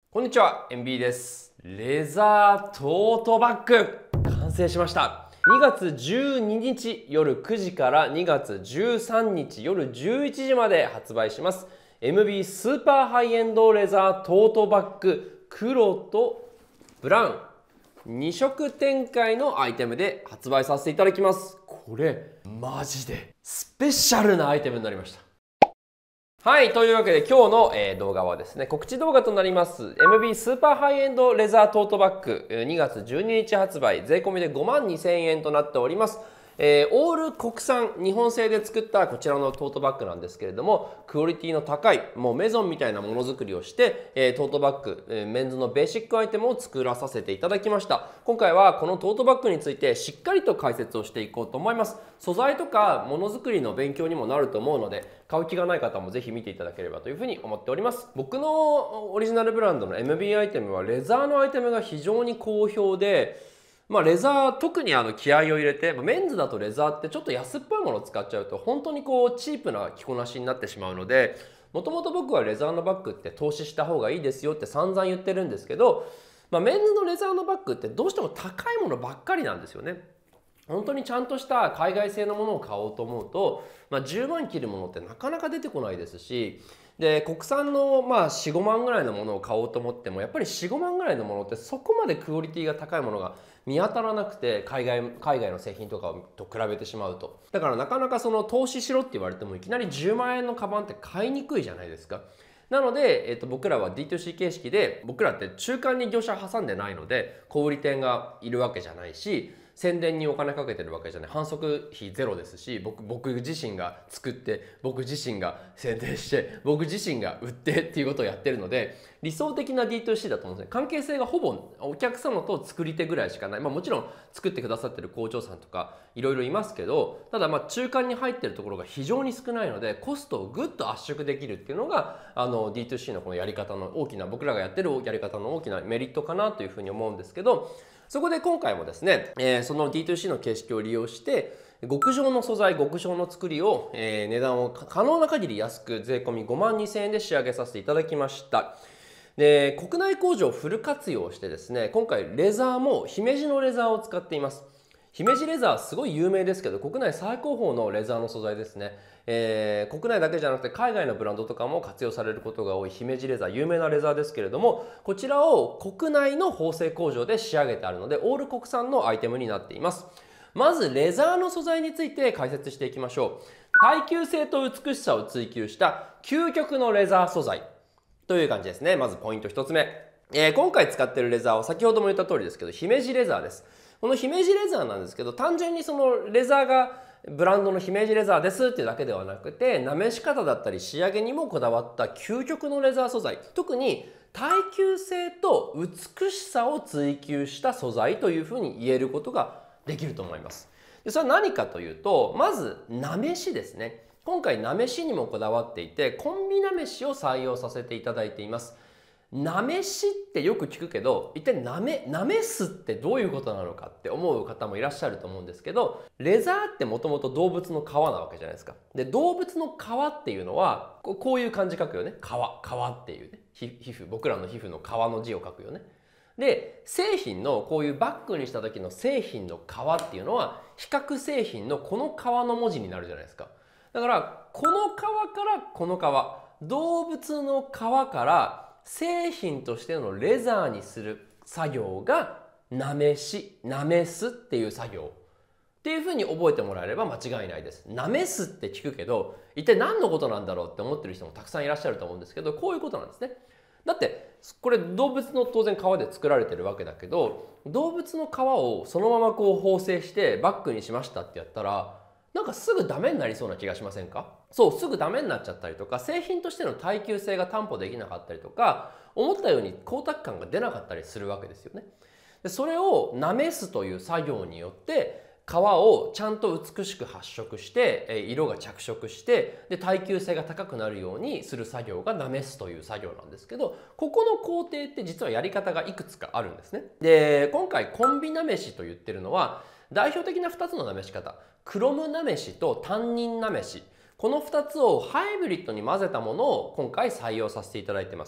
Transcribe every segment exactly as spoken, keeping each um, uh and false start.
こんにちは、エムビー です。レザートートバッグ完成しました。にがつじゅうににち夜くじからにがつじゅうさんにち夜じゅういちじまで発売します エムビー スーパーハイエンドレザートートバッグ黒とブラウンにしょく展開のアイテムで発売させていただきます。これマジでスペシャルなアイテムになりました。はい。というわけで今日の、えー、動画はですね、告知動画となります エムビー スーパーハイエンドレザートートバッグにがつじゅうににち発売、税込みでごまんにせんえんとなっております。えー、オール国産日本製で作ったこちらのトートバッグなんですけれども、クオリティの高いもうメゾンみたいなものづくりをして、えー、トートバッグ、えー、メンズのベーシックアイテムを作らさせていただきました。今回はこのトートバッグについてしっかりと解説をしていこうと思います。素材とかものづくりの勉強にもなると思うので、買う気がない方もぜひ見ていただければというふうに思っております。僕のオリジナルブランドの エムビー アイテムはレザーのアイテムが非常に好評で、まあ、レザー特にあの気合を入れて、メンズだとレザーってちょっと安っぽいものを使っちゃうと本当にこうチープな着こなしになってしまうので、もともと僕はレザーのバッグって投資した方がいいですよって散々言ってるんですけど、まあ、メンズのレザーのバッグってどうしても高いものばっかりなんですよね。本当にちゃんとした海外製のものを買おうと思うと、まあ、じゅうまん切るものってなかなか出てこないですし、で国産のまあよん、ごまんぐらいのものを買おうと思ってもやっぱりよん、ごまんぐらいのものってそこまでクオリティが高いものが見当たらなくて、海外海外の製品とかと比べてしまうと、だからなかなかその投資しろって言われてもいきなりじゅうまんえんのカバンって買いにくいじゃないですか。なので、えっと、僕らは ディーツーシー 形式で、僕らって中間に業者挟んでないので小売店がいるわけじゃないし、宣伝にお金かけてるわけじゃない、販促費ゼロですし、僕僕自身が作って僕自身が宣伝して僕自身が売ってっていうことをやってるので、理想的な ディーツーシー だと思うんですね。関係性がほぼお客様と作り手ぐらいしかない。まあもちろん作ってくださってる工場さんとかいろいろいますけど、ただまあ中間に入ってるところが非常に少ないので、コストをぐっと圧縮できるっていうのがあの ディーツーシー のこのやり方の大きな、僕らがやってるやり方の大きなメリットかなというふうに思うんですけど、そこで今回もですね、えー、その ディーツーシー の形式を利用して極上の素材、極上の作りを、えー、値段を可能な限り安く税込みごまんにせんえんで仕上げさせていただきました。で、国内工場をフル活用してですね、今回レザーも姫路のレザーを使っています。姫路レザーすごい有名ですけど、国内最高峰のレザーの素材ですね。えー、国内だけじゃなくて海外のブランドとかも活用されることが多い姫路レザー、有名なレザーですけれども、こちらを国内の縫製工場で仕上げてあるのでオール国産のアイテムになっています。まずレザーの素材について解説していきましょう。耐久性と美しさを追求した究極のレザー素材という感じですね。まずポイントひとつめ、えー、今回使っているレザーは先ほども言った通りですけど姫路レザーです。この姫路レザーなんですけど、単純にそのレザーがブランドの姫路レザーですっていうだけではなくて、なめし方だったり仕上げにもこだわった究極のレザー素材、特に耐久性と美しさを追求した素材というふうに言えることができると思います。でそれは何かというと、まずなめしですね。今回なめしにもこだわっていて、コンビなめしを採用させていただいています。なめしってよく聞くけど、一体なめ、なめすってどういうことなのかって思う方もいらっしゃると思うんですけど、レザーってもともと動物の皮なわけじゃないですか。で、動物の皮っていうのは、こうこういう漢字書くよね。皮、皮っていうね。皮膚、僕らの皮膚の皮の字を書くよね。で、製品のこういうバッグにした時の製品の皮っていうのは、比較製品のこの皮の文字になるじゃないですか。だから、この皮からこの皮、動物の皮から製品としてのレザーにする作業がなめし、なめすっていう作業っていうふうに覚えてもらえれば間違いないです。なめすって聞くけど、一体何のことなんだろうって思ってる人もたくさんいらっしゃると思うんですけど、こういうことなんですね。だってこれ動物の当然皮で作られてるわけだけど、動物の皮をそのままこう縫製してバッグにしましたってやったら、なんかすぐダメになりそうな気がしませんか？そう、すぐダメになっちゃったりとか、製品としての耐久性が担保できなかったりとか、思ったように光沢感が出なかったりするわけですよね。でそれをなめすという作業によって皮をちゃんと美しく発色して色が着色してで耐久性が高くなるようにする作業がなめすという作業なんですけど、ここの工程って実はやり方がいくつかあるんですね。で今回コンビなめしと言ってるのは代表的なふたつのなめし方、クロムなめしと担任なめし、このふたつをハイブリッドに混ぜたものを今回採用させていただいてます。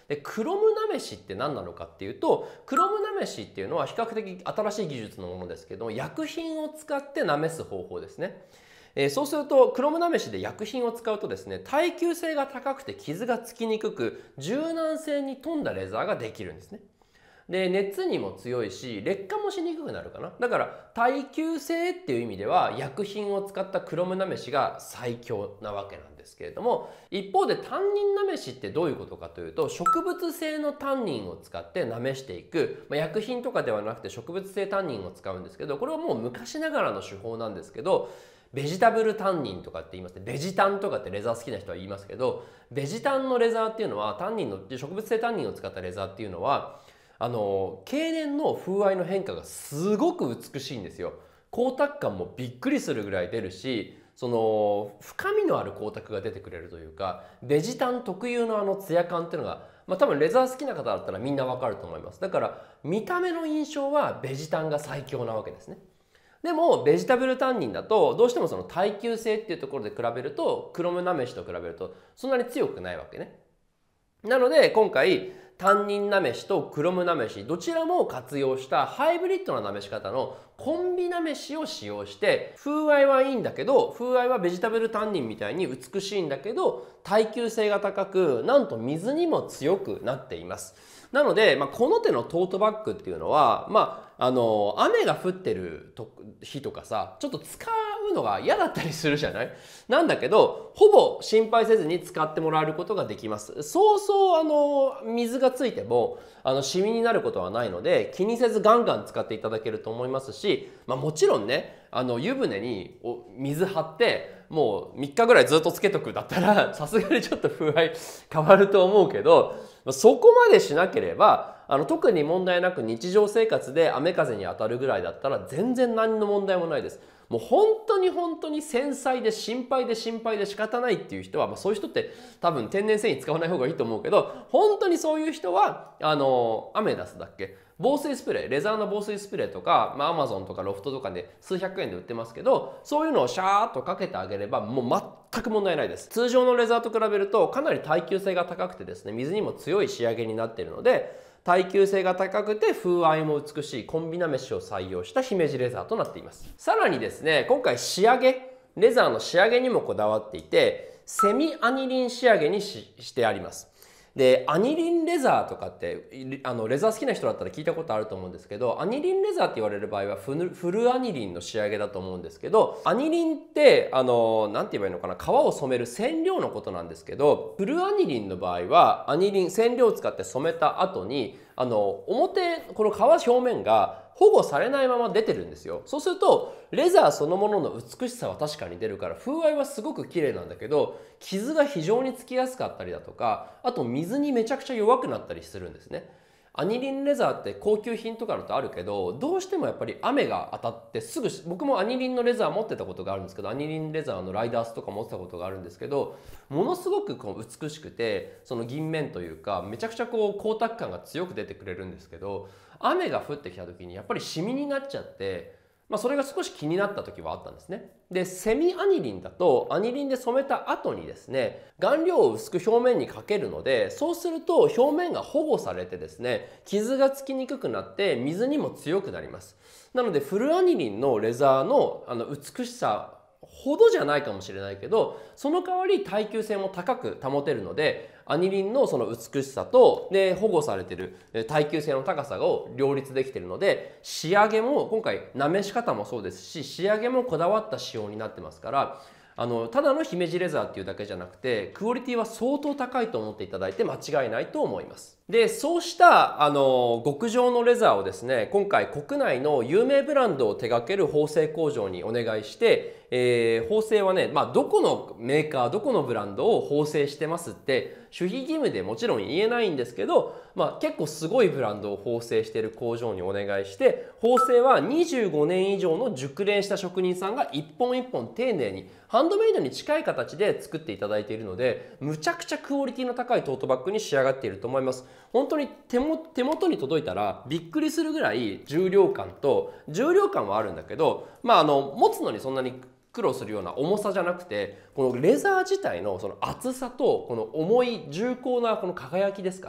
でクロムなめしって何なのかっていうと、クロムなめしっていうのは比較的新しい技術のものですけども、薬品を使ってなめす方法ですね。えー、そうするとクロムなめしで薬品を使うとですね、耐久性が高くて傷がつきにくく、柔軟性に富んだレザーができるんですね。で熱にも強いし劣化もしにくくなるかな。だから耐久性っていう意味では薬品を使ったクロムなめしが最強なわけなんですけれども、一方でタンニンなめしってどういうことかというと、植物性のタンニンを使ってなめしていく、まあ、薬品とかではなくて植物性タンニンを使うんですけど、これはもう昔ながらの手法なんですけど、ベジタブルタンニンとかって言いますね。ベジタンとかってレザー好きな人は言いますけど、ベジタンのレザーっていうのは、タンニンの植物性タンニンを使ったレザーっていうのは、あの経年の風合いの変化がすごく美しいんですよ。光沢感もびっくりするぐらい出るし、その深みのある光沢が出てくれるというか、ベジタン特有のあのツヤ感っていうのが、まあ、多分レザー好きな方だったらみんなわかると思います。だから見た目の印象はベジタンが最強なわけですね。でもベジタブルタンニンだとどうしてもその耐久性っていうところで比べると、クロムなめしと比べるとそんなに強くないわけね。なので今回タンニンなめしとクロムなめしどちらも活用したハイブリッドななめし方のコンビなめしを使用して、風合いはいいんだけど、風合いはベジタブルタンニンみたいに美しいんだけど耐久性が高く、なんと水にも強くなっています。なので、まあ、この手のトートバッグっていうのは、まあ、あの雨が降ってる日とかさ、ちょっと使うのが嫌だったりするじゃない？なんだけどほぼ心配せずに使ってもらえることができます。そうそうあの水がついてもあのシミになることはないので、気にせずガンガン使っていただけると思いますし、まあ、もちろんね、あの湯船に水張ってもうみっかぐらいずっとつけとくだったらさすがにちょっと風合い変わると思うけど、そこまでしなければあの特に問題なく日常生活で雨風に当たるぐらいだったら全然何の問題もないです。もう本当に本当に繊細で心配で心配で仕方ないっていう人は、まあ、そういう人って多分天然繊維使わない方がいいと思うけど、本当にそういう人はあのアメダスだっけ、防水スプレー、レザーの防水スプレーとか、まあ、アマゾンとかロフトとかで数百円で売ってますけど、そういうのをシャーっとかけてあげればもう全く問題ないです。通常のレザーと比べるとかなり耐久性が高くてですね、水にも強い仕上げになっているので、耐久性が高くて風合いも美しいコンビなめしを採用した姫路レザーとなっています。さらにですね、今回仕上げ、レザーの仕上げにもこだわっていて、セミアニリン仕上げに し, してあります。でアニリンレザーとかってあのレザー好きな人だったら聞いたことあると思うんですけど、アニリンレザーって言われる場合はフルフルアニリンの仕上げだと思うんですけど、アニリンってあのなんて言えばいいのかな、革を染める染料のことなんですけど、フルアニリンの場合はアニリン染料を使って染めた後にあの表この革表面が保護されないまま出てるんですよ。そうするとレザーそのものの美しさは確かに出るから風合いはすごく綺麗なんだけど、傷が非常につきやすかったりだとか、あと水にめちゃくちゃ弱くなったりするんですね。アニリンレザーって高級品とかだとあるけど、どうしてもやっぱり雨が当たってすぐ、僕もアニリンのレザー持ってたことがあるんですけど、アニリンレザーのライダースとか持ってたことがあるんですけど、ものすごくこう美しくて、その銀面というかめちゃくちゃこう光沢感が強く出てくれるんですけど、雨が降ってきた時にやっぱりシミになっちゃって、まあ、それが少し気になった時はあったんですね。でセミアニリンだとアニリンで染めた後にですね、顔料を薄く表面にかけるので、そうすると表面が保護されてですね、傷がつきにくくなって水にも強くなります。なのでフルアニリンのレザーのあの美しさほどじゃないかもしれないけど、その代わり耐久性も高く保てるので、アニリンのその美しさとで保護されてる耐久性の高さを両立できているので、仕上げも今回なめし方もそうですし、仕上げもこだわった仕様になってますから、あのただの姫路レザーっていうだけじゃなくてクオリティは相当高いと思っていただいて間違いないと思います。でそうしたあの極上のレザーをですね、今回国内の有名ブランドを手掛ける縫製工場にお願いして、えー、縫製はね、まあ、どこのメーカーどこのブランドを縫製してますって守秘義務でもちろん言えないんですけど、まあ、結構すごいブランドを縫製している工場にお願いして、縫製はにじゅうごねん以上の熟練した職人さんが一本一本丁寧にハンドメイドに近い形で作っていただいているので、むちゃくちゃクオリティの高いトートバッグに仕上がっていると思います。本当に手も手元に届いたらびっくりするぐらい重量感と重量感はあるんだけど、まあ、あの持つのにそんなに苦労するような重さじゃなくて、このレザー自体のその厚さとこの重い重厚なこの輝きですかね、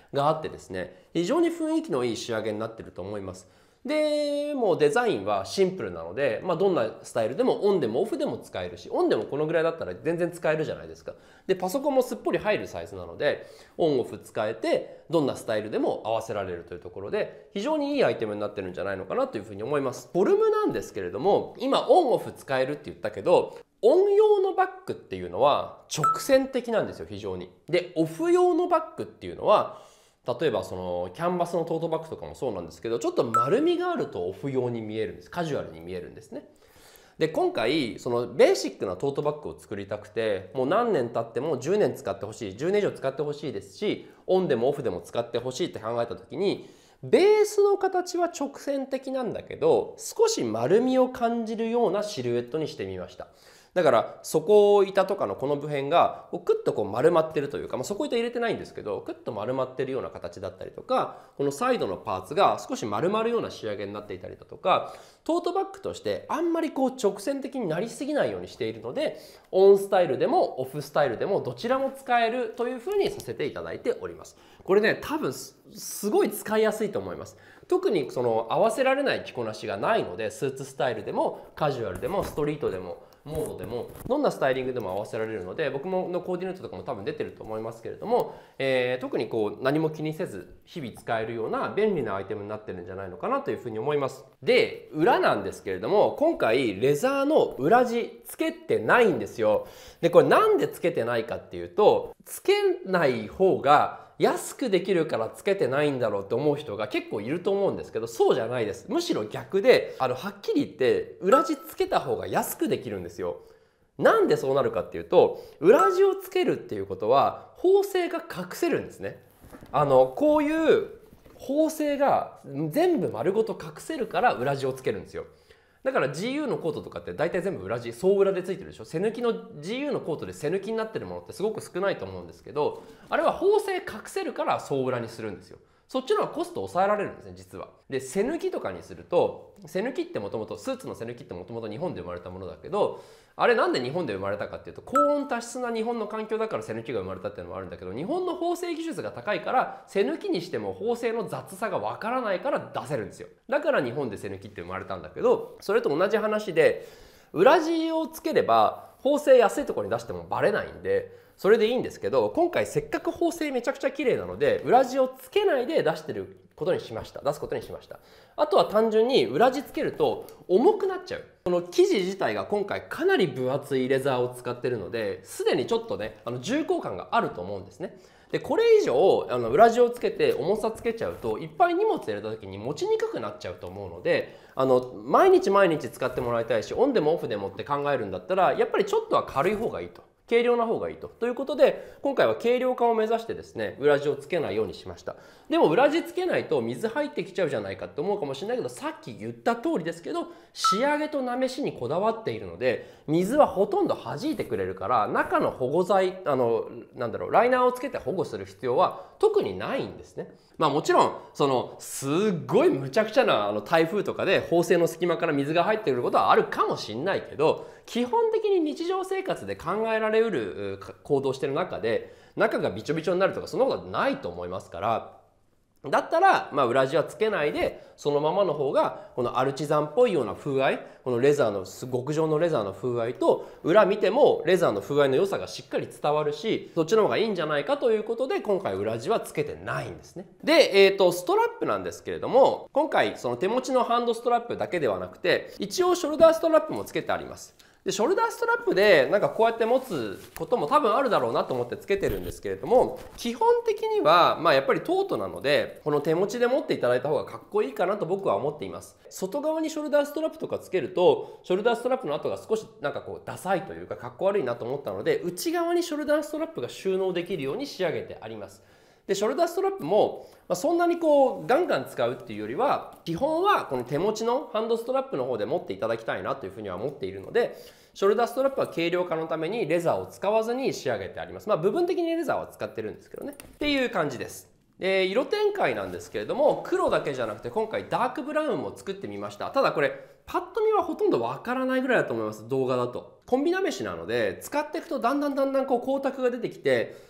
があってですね、非常に雰囲気のいい仕上げになってると思います。でもうデザインはシンプルなので、まあ、どんなスタイルでもオンでもオフでも使えるし、オンでもこのぐらいだったら全然使えるじゃないですか。でパソコンもすっぽり入るサイズなのでオンオフ使えてどんなスタイルでも合わせられるというところで非常にいいアイテムになってるんじゃないのかなというふうに思います。フォルムなんですけれども、今オンオフ使えるって言ったけど、オン用のバッグっていうのは直線的なんですよ、非常に。でオフ用のバッグっていうのは、例えばそのキャンバスのトートバッグとかもそうなんですけど、ちょっと丸みがあるとオフ用に見えるんです。カジュアルに見えるんですね。で今回そのベーシックなトートバッグを作りたくて、もう何年経ってもじゅうねん使ってほしい、じゅうねん以上使ってほしいですし、オンでもオフでも使ってほしいって考えた時に、ベースの形は直線的なんだけど少し丸みを感じるようなシルエットにしてみました。だから底板とかのこの部辺がクッとこう丸まってるというか、まあ、底板入れてないんですけどクッと丸まってるような形だったりとか、このサイドのパーツが少し丸まるような仕上げになっていたりだとか、トートバッグとしてあんまりこう直線的になりすぎないようにしているので、オンスタイルでもオフスタイルでもどちらも使えるというふうにさせていただいております。これね、多分すごい使いやすいと思います。特にその合わせられない着こなしがないので、スーツスタイルでもカジュアルでもストリートでもモードでもどんなスタイリングでも合わせられるので、僕ものコーディネートとかも多分出てると思いますけれども、えー、特にこう何も気にせず日々使えるような便利なアイテムになってるんじゃないのかなというふうに思います。で裏なんですけれども、今回レザーの裏地つけてないんですよ。でこれなんでつけてないかっていうと、つけない方が安くできるからつけてないんだろうって思う人が結構いると思うんですけど、そうじゃないです。むしろ逆で、あのはっきり言って裏地つけた方が安くできるんですよ。なんでそうなるかっていうと、裏地をつけるっていうことは縫製が隠せるんですね。あのこういう縫製が全部丸ごと隠せるから裏地をつけるんですよ。だから ジーユー のコートとかって大体全部裏地、総裏でついてるでしょ。背抜きの ジーユー のコートで背抜きになってるものってすごく少ないと思うんですけど、あれは縫製隠せるから総裏にするんですよ。そっちの方がコスト抑えられるんですね、実は。で背抜きとかにすると、背抜きってもともとスーツの背抜きってもともと日本で生まれたものだけど、あれなんで日本で生まれたかっていうと、高温多湿な日本の環境だから背抜きが生まれたっていうのもあるんだけど、日本の縫製技術が高いから背抜きにしても縫製の雑さがわからないから出せるんですよ。だから日本で背抜きって生まれたんだけど、それと同じ話で裏地をつければ縫製安いところに出してもバレないんで、それでいいんですけど、今回せっかく縫製めちゃくちゃ綺麗なので裏地をつけないで出してることにしました出すことにしました。あとは単純に裏地つけると重くなっちゃう。この生地自体が今回かなり分厚いレザーを使ってるので、すでにちょっとねあの重厚感があると思うんですね。でこれ以上あの裏地をつけて重さつけちゃうといっぱい荷物入れた時に持ちにくくなっちゃうと思うので、あの毎日毎日使ってもらいたいし、オンでもオフでもって考えるんだったらやっぱりちょっとは軽い方がいいと。軽量な方がいいと。ということで今回は軽量化を目指してですね、裏地をつけないようにしました。でも裏地つけないと水入ってきちゃうじゃないかって思うかもしれないけど、さっき言った通りですけど、仕上げとなめしにこだわっているので水はほとんど弾いてくれるから、中の保護剤あのなんだろうライナーをつけて保護する必要は特にないんですね。まあもちろんそのすっごいむちゃくちゃなあの台風とかで縫製の隙間から水が入ってくることはあるかもしれないけど、基本的に日常生活で考えられうる行動してる中で中がびちょびちょになるとかそんなことはないと思いますから、だったら、まあ、裏地はつけないでそのままの方がこのアルチザンっぽいような風合い、このレザーの極上のレザーの風合いと裏見てもレザーの風合いの良さがしっかり伝わるし、そっちの方がいいんじゃないかということで今回裏地はつけてないんですね。で、えーと、ストラップなんですけれども、今回その手持ちのハンドストラップだけではなくて一応ショルダーストラップもつけてあります。でショルダーストラップでなんかこうやって持つことも多分あるだろうなと思ってつけてるんですけれども、基本的にはまあやっぱりトートなのでこの手持ちで持っていただいた方がかっこいいかなと僕は思っています。外側にショルダーストラップとかつけるとショルダーストラップの跡が少しなんかこうダサいというかかっこ悪いなと思ったので、内側にショルダーストラップが収納できるように仕上げてあります。でショルダーストラップもそんなにこうガンガン使うっていうよりは、基本はこの手持ちのハンドストラップの方で持っていただきたいなというふうには思っているので、ショルダーストラップは軽量化のためにレザーを使わずに仕上げてあります。まあ部分的にレザーは使ってるんですけどねっていう感じです。で色展開なんですけれども、黒だけじゃなくて今回ダークブラウンも作ってみました。ただこれパッと見はほとんどわからないぐらいだと思います。動画だとコンビなめしなので使っていくとだんだんだんだんこう光沢が出てきて、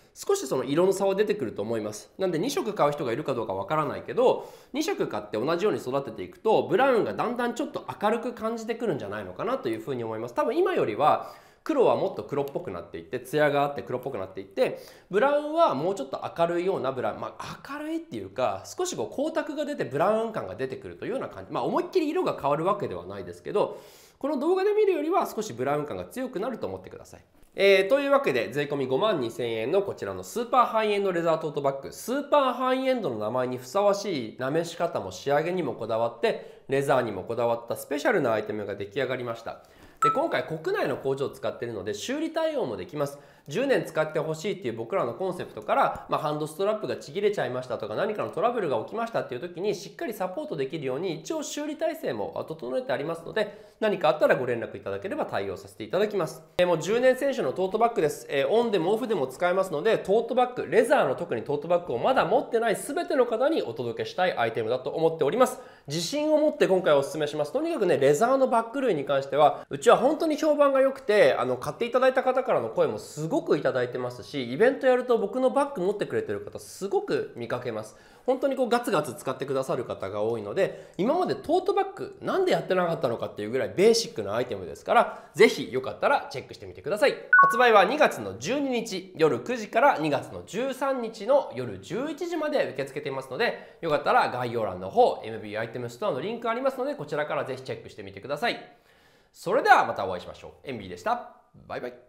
少しその色の差は出てくると思います。なんでに色買う人がいるかどうかわからないけど、に色買って同じように育てていくとブラウンがだんだんちょっと明るく感じてくるんじゃないのかなというふうに思います。多分今よりは黒はもっと黒っぽくなっていって、ツヤがあって黒っぽくなっていって、ブラウンはもうちょっと明るいようなブラウン、まあ明るいっていうか少しこう光沢が出てブラウン感が出てくるというような感じ、まあ思いっきり色が変わるわけではないですけど、この動画で見るよりは少しブラウン感が強くなると思ってください。えー、というわけで税込みごまんにせんえんのこちらのスーパーハイエンドレザートートバッグ、スーパーハイエンドの名前にふさわしいなめし方も仕上げにもこだわって、レザーにもこだわったスペシャルなアイテムが出来上がりました。で今回国内の工場を使っているので修理対応もできます。じゅうねん使ってほしいっていう僕らのコンセプトから、まあ、ハンドストラップがちぎれちゃいましたとか何かのトラブルが起きましたっていう時にしっかりサポートできるように一応修理体制も整えてありますので、何かあったらご連絡いただければ対応させていただきます。えー、もうじゅうねん選手のトートバッグです。えー、オンでもオフでも使えますので、トートバッグ、レザーの特にトートバッグをまだ持ってない全ての方にお届けしたいアイテムだと思っております。自信を持って今回お勧めします。とにかくね、レザーのバッグ類に関してはうちは本当に評判が良くて、あの買っていただいた方からの声もすごくいただいてますし、イベントやると僕のバッグ持ってくれてる方すごく見かけます。本当にこうガツガツ使ってくださる方が多いので、今までトートバッグなんでやってなかったのかっていうぐらいベーシックなアイテムですから、ぜひよかったらチェックしてみてください。発売はにがつのじゅうににち夜くじからにがつのじゅうさんにちの夜じゅういちじまで受け付けていますので、よかったら概要欄の方 エムビー アイテムストアのリンクありますので、こちらからぜひチェックしてみてください。それではまたお会いしましょう。エムビー でした。バイバイ。